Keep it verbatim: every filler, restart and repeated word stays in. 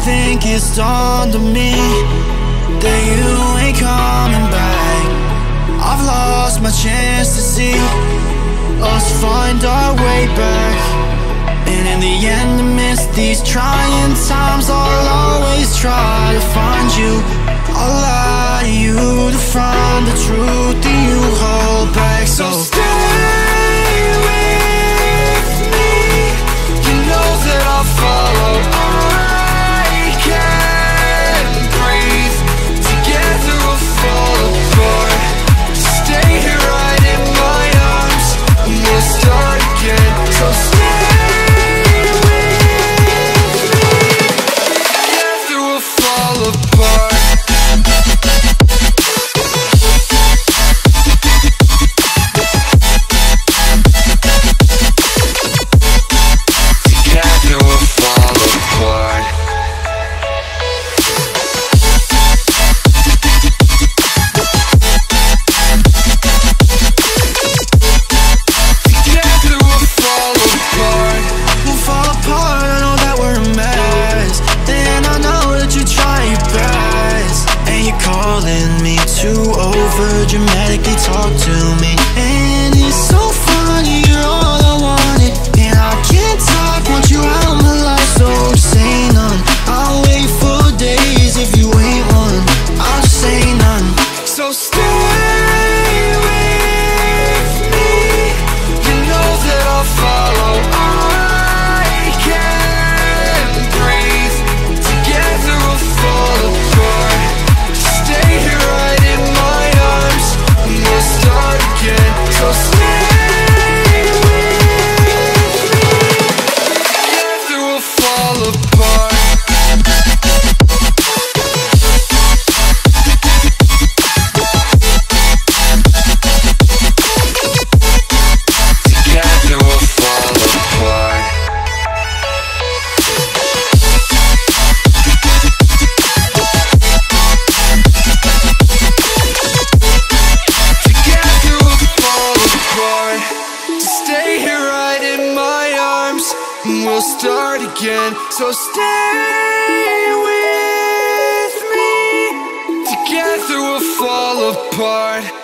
think it's dawned on me that you ain't coming back. I've lost my chance to see us find our way back. And in the end, amidst these trying times, I'll always try to find you. I'll lie to you to find the truth that you hold back. So stay with me, you know that I'll follow. I can't breathe, together we'll fall apart. Stay here right in my arms, and we'll start again. So stay apart. Together we'll fall apart. Together we'll fall apart. We'll fall apart, I know that we're a mess. And I know that you try your best, and you're calling me to over dramatically talk to me. And it's so funny, you're all I wanted, and I can't talk, want you out of my life. So say none, I'll wait for days. If you ain't one, I'll say none. So stay with me, you know that I'll follow. I can't breathe, together we'll fall apart. Stay here right in my arms, and we'll start again. So stay with me, together we'll fall apart. Together we'll fall apart. Together we'll fall apart. Stay here right in my arms, and we'll start again. So stay with me, together we'll fall apart.